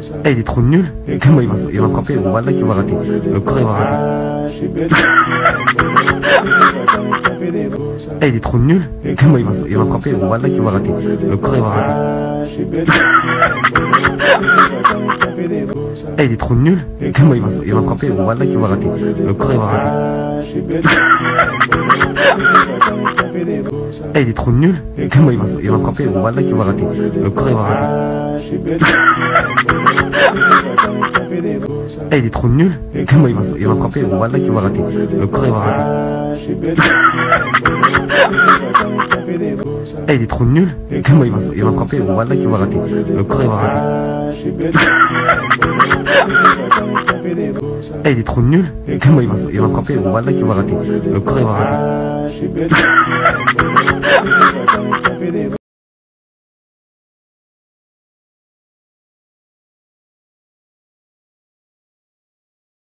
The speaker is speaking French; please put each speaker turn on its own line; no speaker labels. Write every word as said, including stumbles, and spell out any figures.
Eh, il est trop nul. Comment il va, il va frapper. Voilà qu'il va rater. Le corps il va rater. Eh, il est trop nul. Comment il va, il va frapper. Voilà qu'il va rater. Le corps il va rater. Eh, il est trop nul. Comment il va, il va frapper. Voilà qu'il va rater. Le corps il va rater. Eh, il est trop nul. Comment il va, il va frapper. Voilà qu'il va rater. Le corps il va rater. Eh, il est trop nul. Comment il va, il va frapper. Voilà qu'il va rater. Le corps il va rater. Eh, il est trop nul. Comment il va, il va frapper. Voilà qu'il va rater. Le corps il va rater. Eh, il est trop nul. Comment il va, il va frapper. Voilà qu'il va rater. Le corps il va rater.